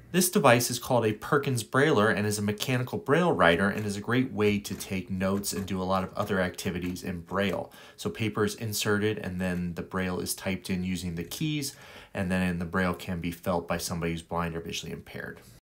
This device is called a Perkins Brailler and is a mechanical Braille writer and is a great way to take notes and do a lot of other activities in Braille. So paper is inserted and then the Braille is typed in using the keys, and then the Braille can be felt by somebody who's blind or visually impaired.